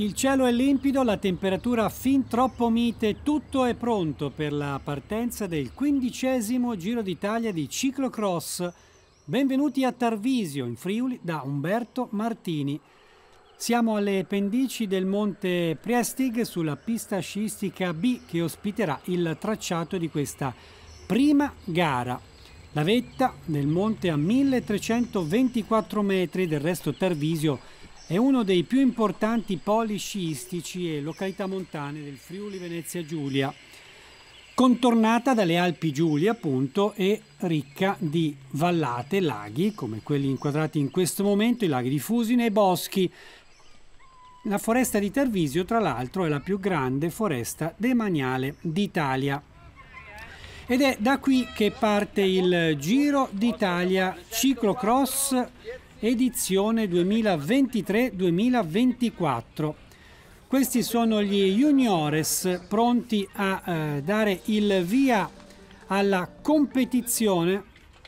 Il cielo è limpido, la temperatura fin troppo mite, tutto è pronto per la partenza del 15° Giro d'Italia di ciclocross. Benvenuti a Tarvisio, in Friuli, da Umberto Martini. Siamo alle pendici del Monte Priestig sulla pista sciistica B che ospiterà il tracciato di questa prima gara. La vetta del monte a 1324 metri, del resto Tarvisio è uno dei più importanti poli sciistici e località montane del Friuli Venezia Giulia, contornata dalle Alpi Giulie appunto e ricca di vallate, laghi come quelli inquadrati in questo momento, i laghi di Fusine e boschi. La foresta di Tarvisio, tra l'altro, è la più grande foresta demaniale d'Italia. Ed è da qui che parte il Giro d'Italia Ciclocross edizione 2023-2024. Questi sono gli juniores pronti a dare il via alla competizione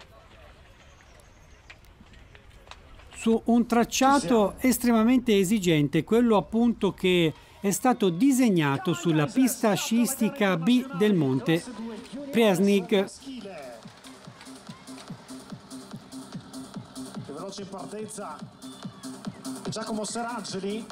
su un tracciato estremamente esigente, quello appunto che è stato disegnato sulla pista sciistica B del Monte Priestig. Veloce in partenza Giacomo Serangeli.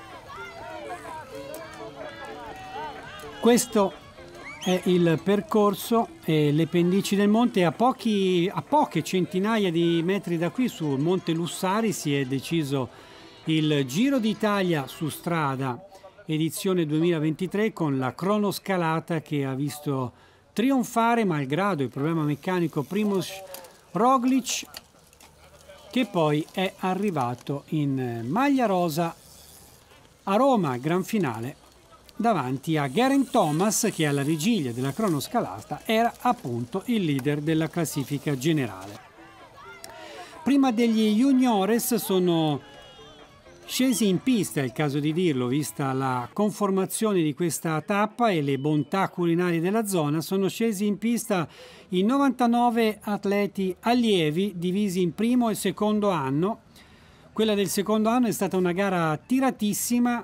Questo è il percorso e le pendici del monte. A poche centinaia di metri da qui, sul Monte Lussari, si è deciso il Giro d'Italia su strada edizione 2023 con la cronoscalata che ha visto trionfare, malgrado il problema meccanico, Primož Roglič, che poi è arrivato in maglia rosa a Roma, gran finale, davanti a Geraint Thomas, che alla vigilia della cronoscalata era appunto il leader della classifica generale. Prima degli juniores sono scesi in pista, è il caso di dirlo, vista la conformazione di questa tappa e le bontà culinarie della zona, sono scesi in pista i 99 atleti allievi divisi in primo e secondo anno. Quella del secondo anno è stata una gara tiratissima,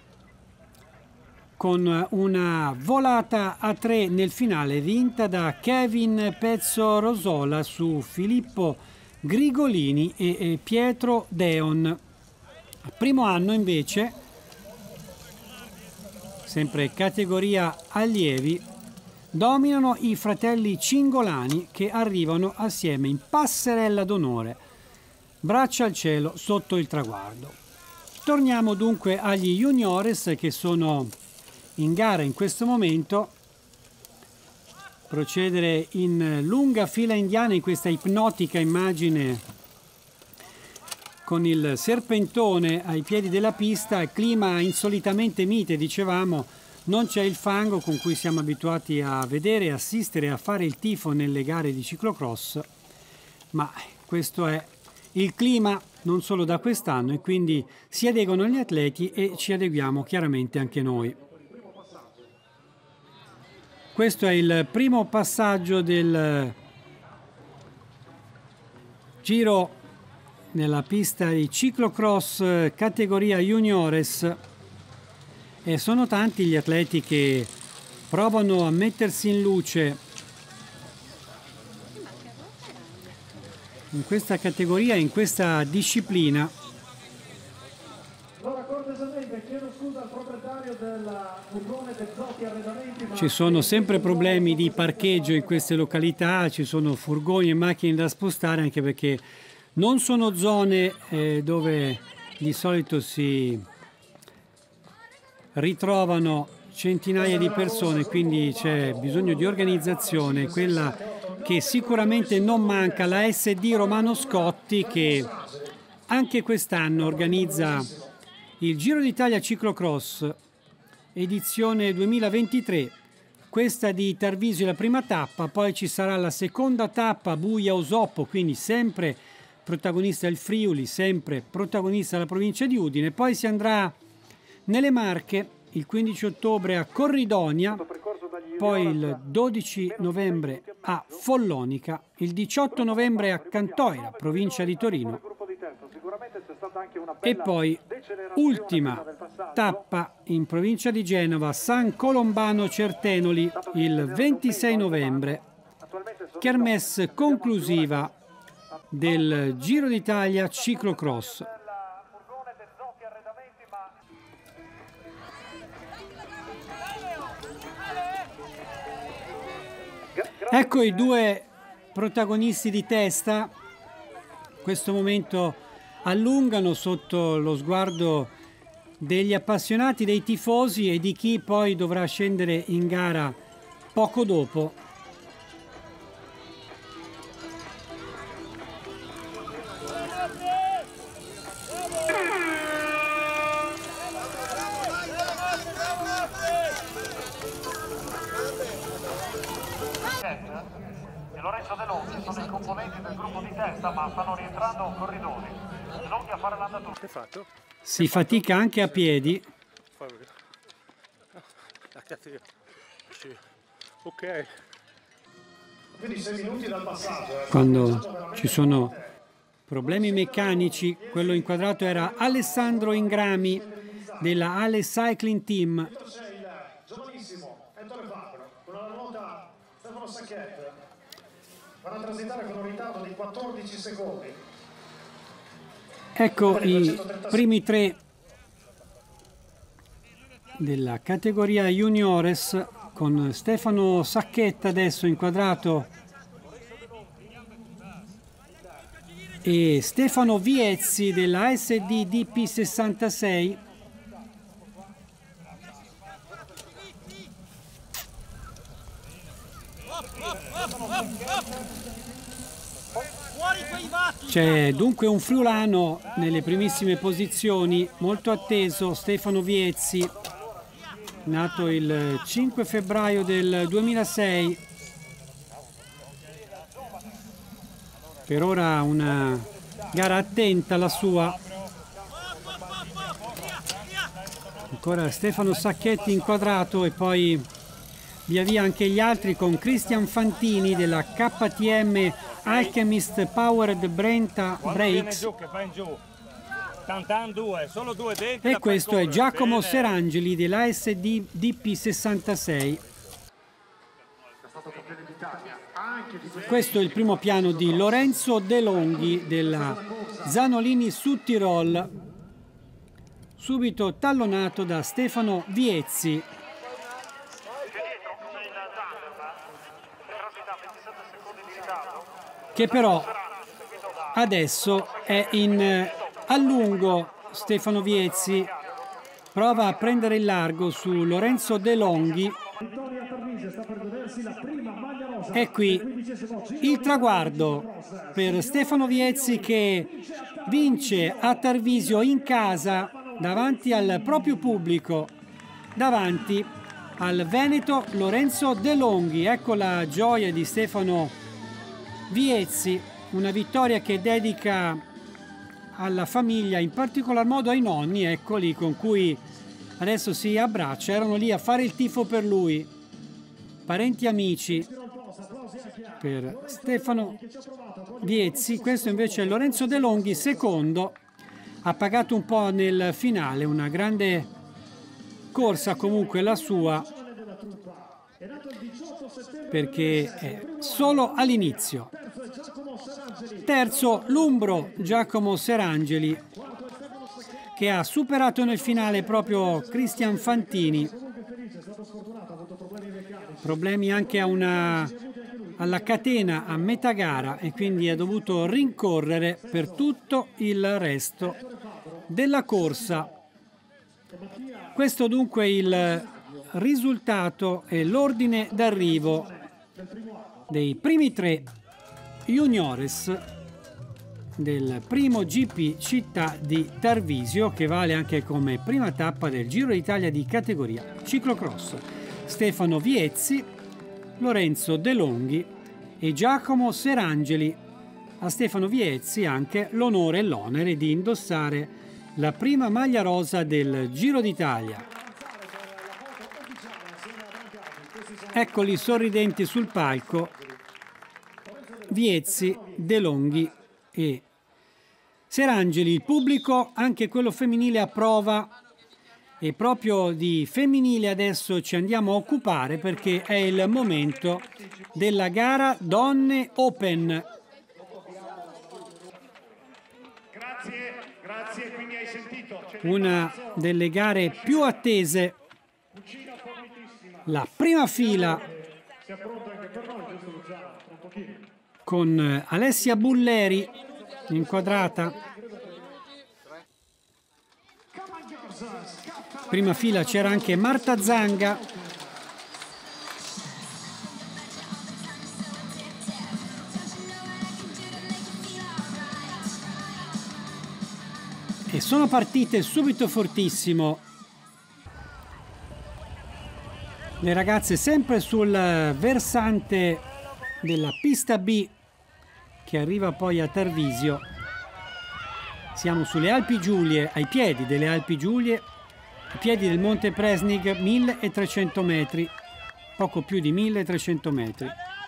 con una volata a 3 nel finale vinta da Kevin Pezzorosola su Filippo Grigolini e Pietro Deon. Al primo anno invece, sempre categoria allievi, dominano i fratelli Cingolani, che arrivano assieme in passerella d'onore, braccia al cielo sotto il traguardo. Torniamo dunque agli juniores che sono in gara in questo momento. Procedere in lunga fila indiana in questa ipnotica immagine con il serpentone ai piedi della pista, il clima insolitamente mite, dicevamo, non c'è il fango con cui siamo abituati a vedere, assistere, a fare il tifo nelle gare di ciclocross, ma questo è il clima non solo da quest'anno e quindi si adeguano gli atleti e ci adeguiamo chiaramente anche noi. Questo è il primo passaggio del Giro nella pista di ciclocross categoria juniores e sono tanti gli atleti che provano a mettersi in luce in questa categoria, in questa disciplina. Ci sono sempre problemi di parcheggio in queste località, ci sono furgoni e macchine da spostare, anche perché non sono zone dove di solito si ritrovano centinaia di persone, quindi c'è bisogno di organizzazione, quella che sicuramente non manca la SD Romano Scotti, che anche quest'anno organizza il Giro d'Italia Ciclocross edizione 2023, questa di Tarvisio è la prima tappa, poi ci sarà la seconda tappa Buia-Osoppo, quindi sempre protagonista il Friuli, sempre protagonista la provincia di Udine, poi si andrà nelle Marche il 15 ottobre a Corridonia, poi il 12 novembre a Follonica, il 18 novembre a Cantoira, provincia di Torino, E poi ultima tappa in provincia di Genova, San Colombano Certenoli, il 26 novembre, kermesse conclusiva del Giro d'Italia ciclocross. Ecco i due protagonisti di testa, in questo momento allungano sotto lo sguardo degli appassionati, dei tifosi e di chi poi dovrà scendere in gara poco dopo. Lorenzo De Longhi sono i componenti del gruppo di testa, ma stanno rientrando corridori. De Longhi a fare l'andatura. Che fatto? Si fatica anche a piedi. Ok. Quindi 6 minuti dal passaggio. Quando ci sono problemi meccanici, quello inquadrato era Alessandro Ingrami della Ale Cycling Team. C'è il giovanissimo Ettore Fabro, con la ruota Stefano Sacchetti. Vanno a transitare con un ritardo di 14 secondi. Ecco i primi tre della categoria juniores, con Stefano Sacchetta adesso inquadrato e Stefano Viezzi della ASD DP66. C'è dunque un friulano nelle primissime posizioni, molto atteso, Stefano Viezzi, nato il 5 febbraio del 2006. Per ora una gara attenta la sua. Ancora Stefano Sacchetti inquadrato e poi via via anche gli altri, con Cristian Fantini della KTM Alchemist Powered Brenta Brakes. E questo è Giacomo Serangeli dell'ASD DP66. Questo è il primo piano di Lorenzo De Longhi della Zanolini Südtirol, subito tallonato da Stefano Viezzi. Che però adesso è in allungo. Stefano Viezzi prova a prendere il largo su Lorenzo De Longhi. E qui il traguardo per Stefano Viezzi, che vince a Tarvisio in casa davanti al proprio pubblico, davanti al veneto Lorenzo De Longhi. Ecco la gioia di Stefano Viezzi, una vittoria che dedica alla famiglia, in particolar modo ai nonni, eccoli, con cui adesso si abbraccia. Erano lì a fare il tifo per lui, parenti e amici per Stefano Viezzi. Questo invece è Lorenzo De Longhi, secondo, ha pagato un po' nel finale, una grande corsa comunque la sua, perché è solo all'inizio. Terzo l'umbro Giacomo Serangeli, che ha superato nel finale proprio Cristian Fantini. Problemi anche alla catena a metà gara e quindi ha dovuto rincorrere per tutto il resto della corsa. Questo dunque il risultato e l'ordine d'arrivo dei primi tre juniores del primo GP Città di Tarvisio, che vale anche come prima tappa del Giro d'Italia di categoria ciclocross. Stefano Viezzi, Lorenzo De Longhi e Giacomo Serangeli. A Stefano Viezzi anche l'onore e l'onere di indossare la prima maglia rosa del Giro d'Italia. Eccoli sorridenti sul palco Viezzi, De Longhi e Serangeli, il pubblico, anche quello femminile, approva, e proprio di femminile adesso ci andiamo a occupare perché è il momento della gara Donne Open. Grazie, quindi hai sentito. Una delle gare più attese. La prima fila con Alessia Bulleri inquadrata. Prima fila c'era anche Marta Zanga. E sono partite subito fortissimo le ragazze, sempre sul versante della pista B che arriva poi a Tarvisio. Siamo sulle Alpi Giulie, ai piedi delle Alpi Giulie, ai piedi del Monte Presnig, 1300 metri, poco più di 1300 metri.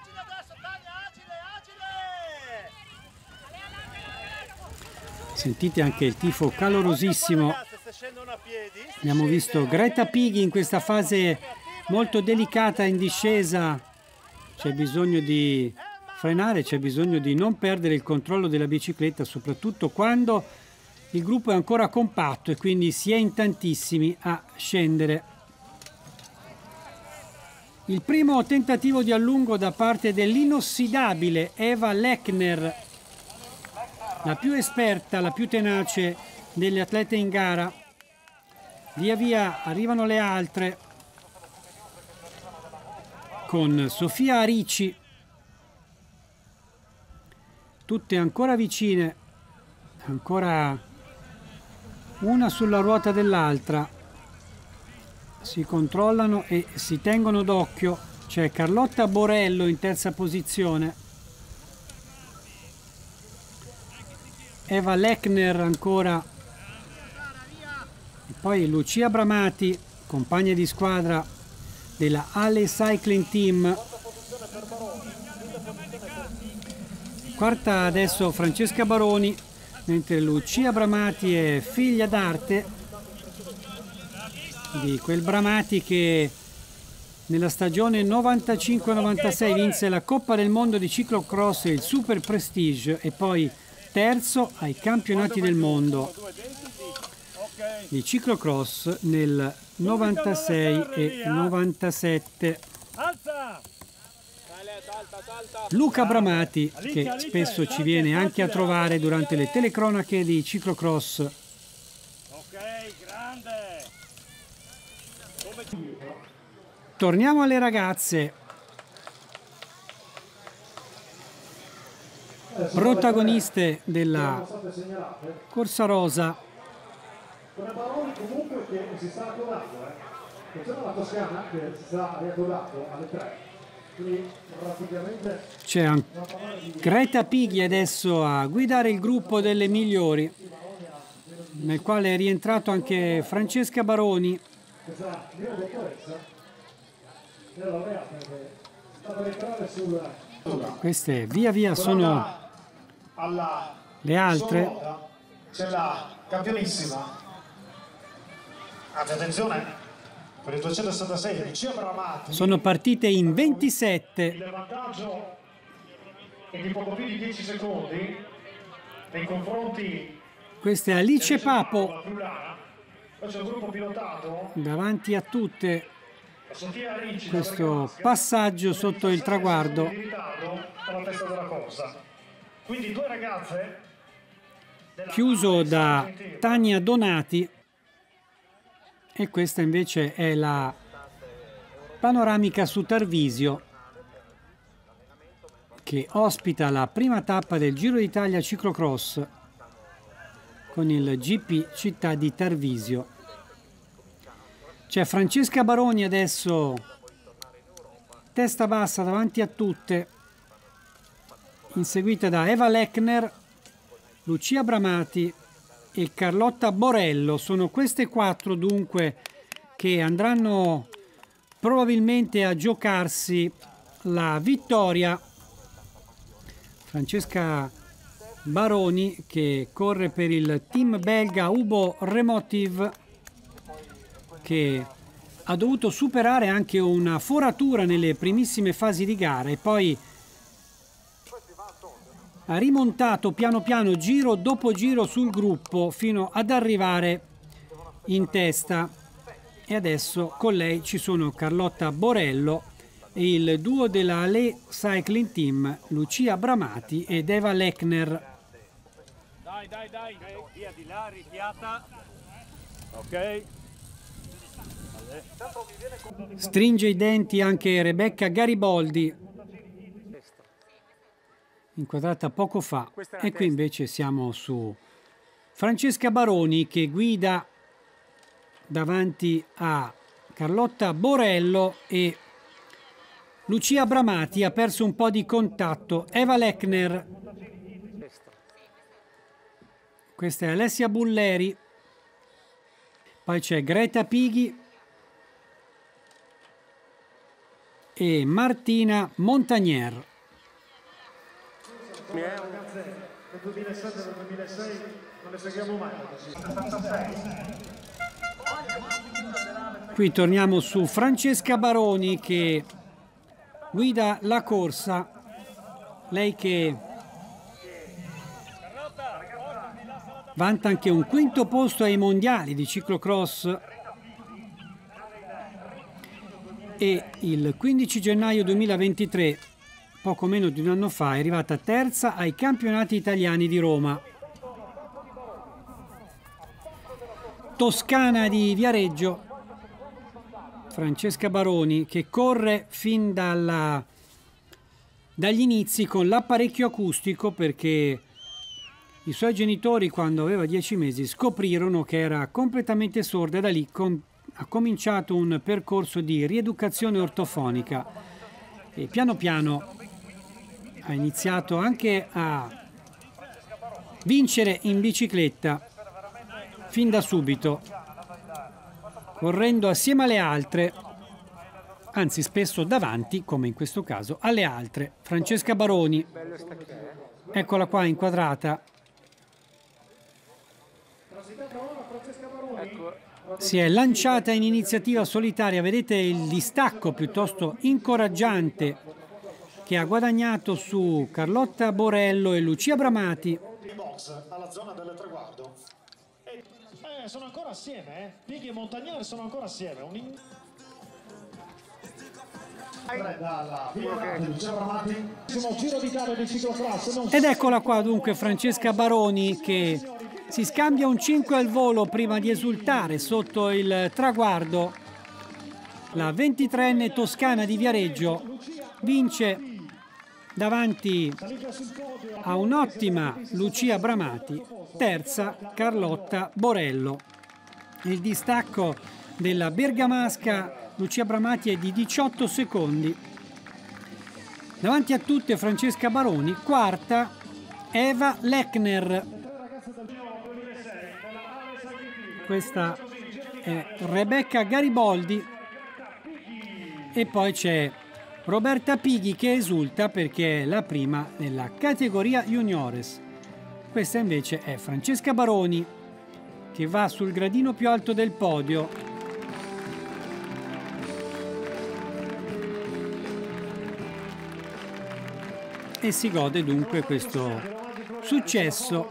Sentite anche il tifo calorosissimo. Abbiamo visto Greta Pighi in questa fase molto delicata in discesa. C'è bisogno di frenare, c'è bisogno di non perdere il controllo della bicicletta, soprattutto quando il gruppo è ancora compatto e quindi si è in tantissimi a scendere. Il primo tentativo di allungo da parte dell'inossidabile Eva Lechner, la più esperta, la più tenace delle atlete in gara. Via via arrivano le altre con Sofia Arici, tutte ancora vicine, ancora una sulla ruota dell'altra, si controllano e si tengono d'occhio. C'è Carlotta Borello in terza posizione, Eva Lechner ancora, e poi Lucia Bramati, compagna di squadra della Ale Cycling Team. Quarta adesso Francesca Baroni, mentre Lucia Bramati è figlia d'arte di quel Bramati che nella stagione 95-96 vinse la Coppa del Mondo di ciclocross e il Super Prestige e poi terzo ai campionati del mondo di ciclocross nel 96 e 97. Luca Bramati, che spesso ci viene anche a trovare durante le telecronache di ciclocross. Torniamo alle ragazze. Protagoniste della corsa rosa. Con le parole comunque che si sta accodando, che c'è una Toscana che si sta riaccodando alle 3. Quindi praticamente c'è Greta Pighi adesso a guidare il gruppo delle migliori, nel quale è rientrato anche Francesca Baroni. Queste via via sono le altre. C'è la campionissima. Attenzione, per il 266 Lucia Bramati. Sono partite in 27. Il vantaggio è di poco più di 10 secondi nei confronti. Questa è Alice Papo. Poi c'è il gruppo pilotato. Davanti a tutte. Questo passaggio sotto il traguardo. Quindi due ragazze. Chiuso da Tania Donati. E questa invece è la panoramica su Tarvisio, che ospita la prima tappa del Giro d'Italia ciclocross con il GP Città di Tarvisio. C'è Francesca Baroni adesso, testa bassa davanti a tutte, inseguita da Eva Lechner, Lucia Bramati e Carlotta Borello. Sono queste quattro dunque che andranno probabilmente a giocarsi la vittoria. Francesca Baroni, che corre per il team belga Ubo Remotiv, che ha dovuto superare anche una foratura nelle primissime fasi di gara e poi ha rimontato piano piano giro dopo giro sul gruppo fino ad arrivare in testa. E adesso con lei ci sono Carlotta Borello e il duo della Ale Cycling Team, Lucia Bramati ed Eva Lechner. Dai, via di là, rifiata. Ok. Stringe i denti anche Rebecca Gariboldi, inquadrata poco fa, e qui invece siamo su Francesca Baroni che guida davanti a Carlotta Borello e Lucia Bramati. Ha perso un po' di contatto Eva Lechner. Questa è Alessia Bulleri, poi c'è Greta Pighi e Martina Montagnier. Ragazze del 2007 e del 2006 non le seguiamo mai. Qui torniamo su Francesca Baroni che guida la corsa, lei che vanta anche un quinto posto ai mondiali di ciclocross e il 15 gennaio 2023, poco meno di un anno fa, è arrivata terza ai campionati italiani di Roma. Toscana di Viareggio, Francesca Baroni che corre fin dagli inizi con l'apparecchio acustico perché i suoi genitori, quando aveva 10 mesi, scoprirono che era completamente sorda e da lì ha cominciato un percorso di rieducazione ortofonica e piano piano ha iniziato anche a vincere in bicicletta fin da subito, correndo assieme alle altre, anzi spesso davanti, come in questo caso, alle altre. Francesca Baroni, eccola qua inquadrata. Si è lanciata in iniziativa solitaria, vedete il distacco piuttosto incoraggiante che ha guadagnato su Carlotta Borello e Lucia Bramati. Alla zona del traguardo. Sono ancora assieme, Pighi e Montagnier sono ancora assieme. Ed eccola qua dunque Francesca Baroni che si scambia un 5 al volo prima di esultare sotto il traguardo. La 23enne toscana di Viareggio vince davanti a un'ottima Lucia Bramati, terza Carlotta Borello. Il distacco della bergamasca Lucia Bramati è di 18 secondi. Davanti a tutte Francesca Baroni, quarta Eva Lechner. Questa è Rebecca Gariboldi e poi c'è Roberta Pighi che esulta perché è la prima nella categoria juniores. Questa invece è Francesca Baroni che va sul gradino più alto del podio. E si gode dunque questo successo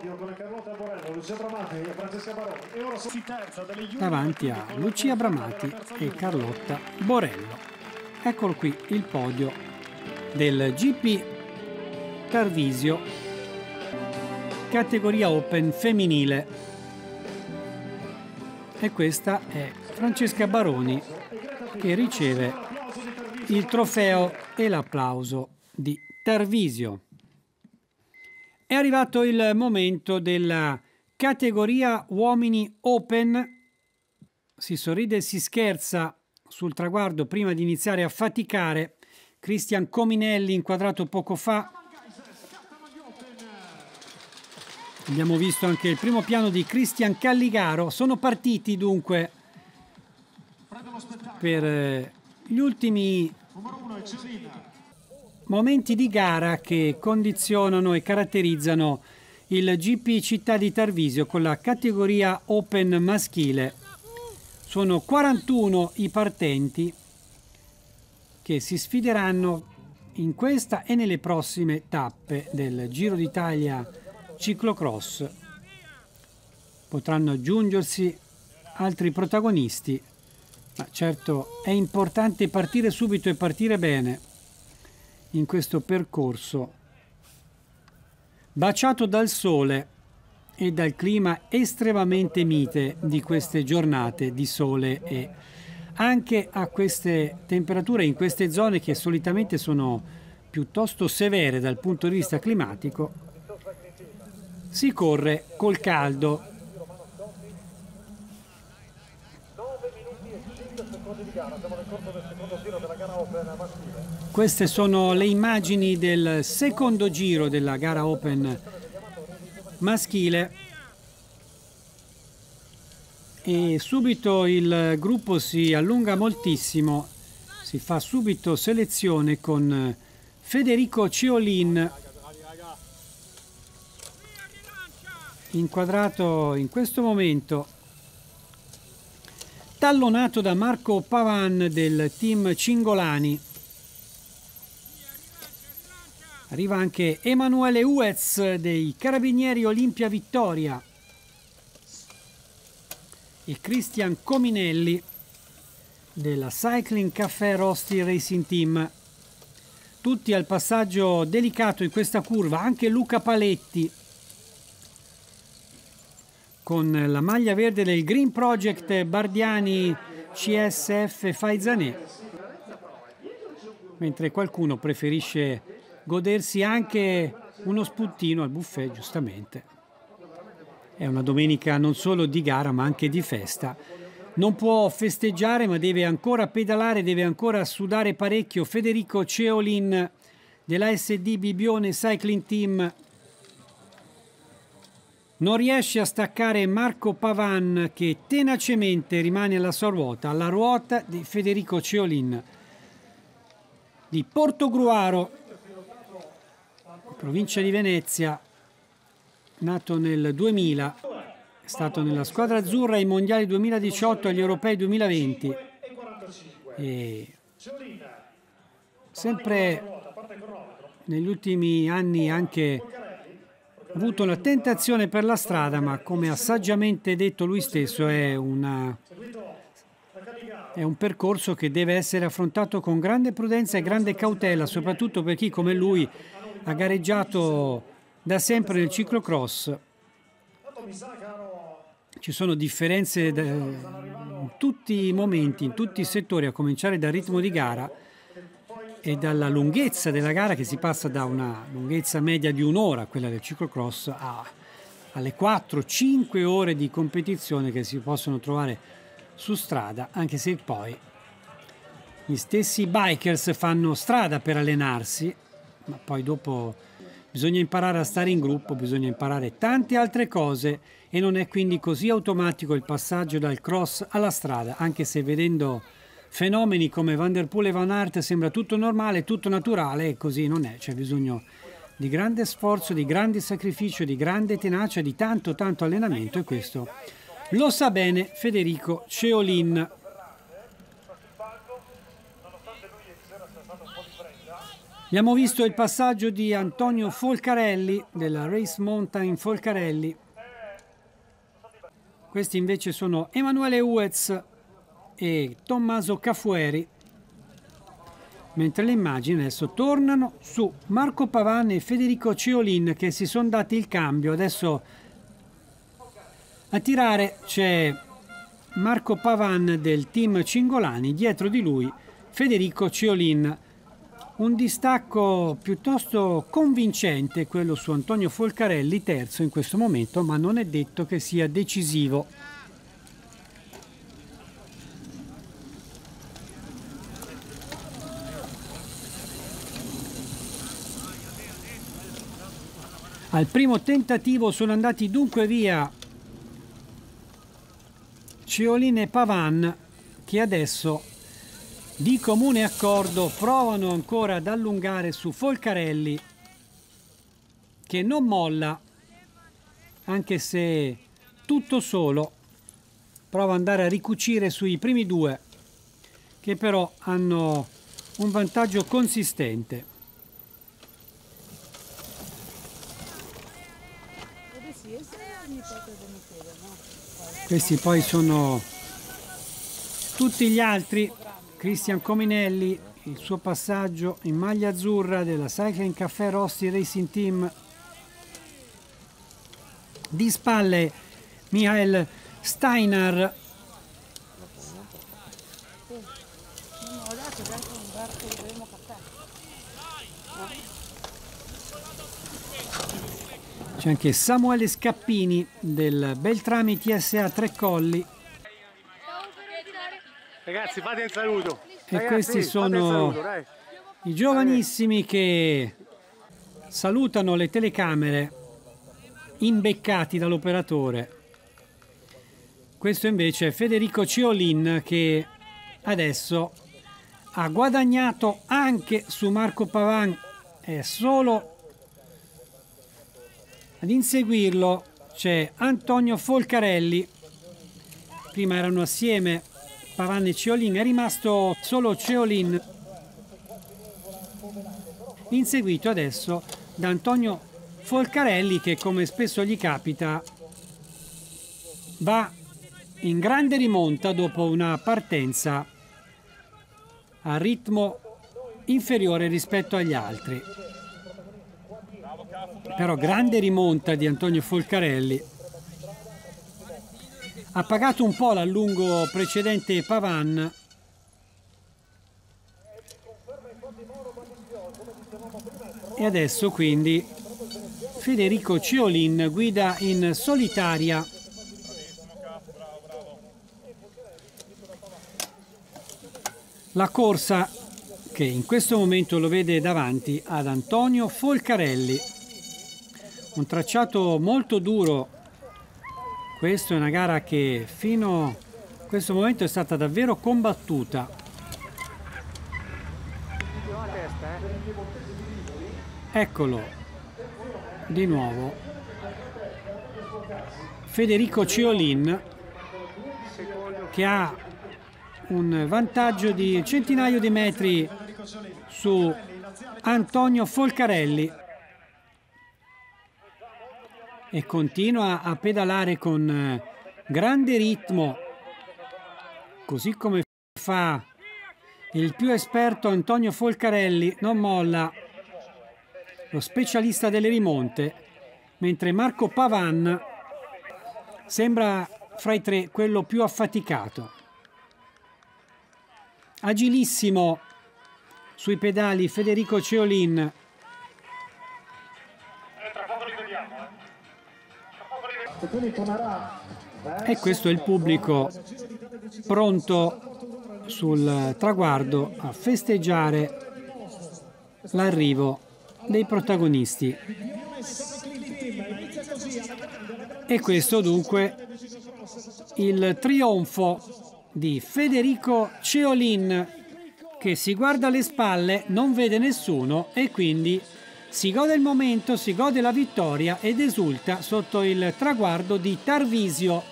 davanti a Lucia Bramati e Carlotta Borello. Eccolo qui il podio del GP Tarvisio, categoria Open femminile. E questa è Francesca Baroni che riceve il trofeo e l'applauso di Tarvisio. È arrivato il momento della categoria uomini Open. Si sorride e si scherza sul traguardo prima di iniziare a faticare. Cristian Cominelli inquadrato poco fa. Abbiamo visto anche il primo piano di Cristian Calligaro. Sono partiti dunque per gli ultimi momenti di gara che condizionano e caratterizzano il GP Città di Tarvisio con la categoria Open maschile. Sono 41 i partenti che si sfideranno in questa e nelle prossime tappe del Giro d'Italia ciclocross. Potranno aggiungersi altri protagonisti, ma certo è importante partire subito e partire bene in questo percorso baciato dal sole e dal clima estremamente mite di queste giornate di sole, e anche a queste temperature in queste zone che solitamente sono piuttosto severe dal punto di vista climatico si corre col caldo. Queste sono le immagini del secondo giro della gara Open maschile e subito il gruppo si allunga moltissimo, si fa subito selezione con Federico Ciolin inquadrato in questo momento, tallonato da Marco Pavan del team Cingolani. Arriva anche Emanuele Uez dei Carabinieri Olimpia Vittoria e Cristian Cominelli della Cycling Café Rosti Racing Team. Tutti al passaggio delicato in questa curva, anche Luca Paletti con la maglia verde del Green Project Bardiani CSF Faizanè, mentre qualcuno preferisce godersi anche uno spuntino al buffet, giustamente. È una domenica non solo di gara ma anche di festa. Non può festeggiare ma deve ancora pedalare, deve ancora sudare parecchio Federico Ciolin della SD Bibione Cycling Team. Non riesce a staccare Marco Pavan che tenacemente rimane alla ruota di Federico Ciolin di Portogruaro, provincia di Venezia, nato nel 2000, è stato nella squadra azzurra ai mondiali 2018 e agli europei 2020 e sempre negli ultimi anni anche avuto la tentazione per la strada, ma come ha saggiamente detto lui stesso è un percorso che deve essere affrontato con grande prudenza e grande cautela, soprattutto per chi come lui ha gareggiato da sempre nel ciclocross. Ci sono differenze in tutti i momenti, in tutti i settori, a cominciare dal ritmo di gara e dalla lunghezza della gara, che si passa da una lunghezza media di un'ora, quella del ciclocross, alle 4-5 ore di competizione che si possono trovare su strada, anche se poi gli stessi bikers fanno strada per allenarsi, ma poi dopo bisogna imparare a stare in gruppo, bisogna imparare tante altre cose e non è quindi così automatico il passaggio dal cross alla strada, anche se vedendo fenomeni come Van der Poel e Van Aert sembra tutto normale, tutto naturale, e così non è. C'è bisogno di grande sforzo, di grande sacrificio, di grande tenacia, di tanto allenamento, e questo lo sa bene Federico Ciolin. Abbiamo visto il passaggio di Antonio Folcarelli della Race Mountain Folcarelli. Questi invece sono Emanuele Uez e Tommaso Cafueri, mentre le immagini adesso tornano su Marco Pavan e Federico Ciolin che si sono dati il cambio. Adesso a tirare c'è Marco Pavan del team Cingolani, dietro di lui Federico Ciolin. Un distacco piuttosto convincente quello su Antonio Folcarelli, terzo in questo momento, ma non è detto che sia decisivo. Al primo tentativo sono andati dunque via Ciolin e Pavan, che adesso di comune accordo provano ancora ad allungare su Folcarelli, che non molla, anche se tutto solo prova ad andare a ricucire sui primi due, che però hanno un vantaggio consistente. Questi poi sono tutti gli altri. Cristian Cominelli, il suo passaggio in maglia azzurra della Cycling Café Rossi Racing Team. Di spalle Michael Steiner. C'è anche Samuele Scappini del Beltrami TSA Tre Colli. Ragazzi, fate il saluto. E ragazzi, questi sono i giovanissimi che salutano le telecamere imbeccati dall'operatore. Questo invece è Federico Ciolin, che adesso ha guadagnato anche su Marco Pavan. È solo ad inseguirlo c'è Antonio Folcarelli. Prima erano assieme Pavan e Ciolin, è rimasto solo Ciolin, inseguito adesso da Antonio Folcarelli, che, come spesso gli capita, va in grande rimonta dopo una partenza a ritmo inferiore rispetto agli altri. Però grande rimonta di Antonio Folcarelli. Ha pagato un po' l'allungo precedente Pavan. E adesso quindi Federico Ciolin guida in solitaria. La corsa, che in questo momento lo vede davanti ad Antonio Folcarelli. Un tracciato molto duro. Questa è una gara che fino a questo momento è stata davvero combattuta. Eccolo di nuovo Federico Ciolin, che ha un vantaggio di centinaio di metri su Antonio Folcarelli e continua a pedalare con grande ritmo, così come fa il più esperto Antonio Folcarelli. Non molla, lo specialista delle rimonte, mentre Marco Pavan sembra fra i tre quello più affaticato. Agilissimo sui pedali Federico Ciolin. E questo è il pubblico pronto sul traguardo a festeggiare l'arrivo dei protagonisti. E questo dunque il trionfo di Federico Ciolin, che si guarda alle spalle, non vede nessuno e quindi si gode il momento, si gode la vittoria ed esulta sotto il traguardo di Tarvisio.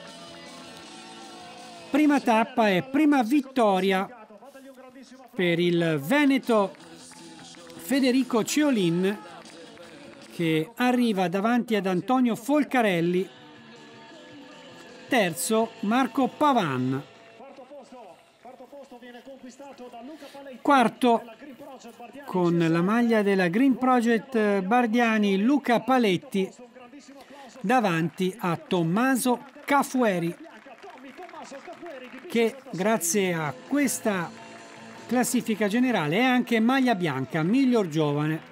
Prima tappa e prima vittoria per il veneto Federico Ciolin, che arriva davanti ad Antonio Folcarelli. Terzo Marco Pavan. Quarto, con la maglia della Green Project Bardiani, Luca Paletti, davanti a Tommaso Cafueri, che grazie a questa classifica generale è anche maglia bianca, miglior giovane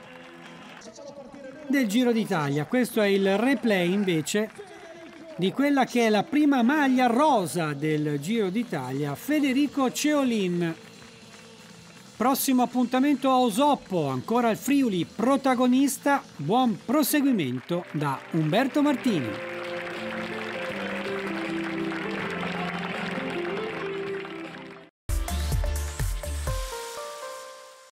del Giro d'Italia. Questo è il replay invece di quella che è la prima maglia rosa del Giro d'Italia, Federico Ciolin. Prossimo appuntamento a Osoppo, ancora il Friuli protagonista. Buon proseguimento da Umberto Martini.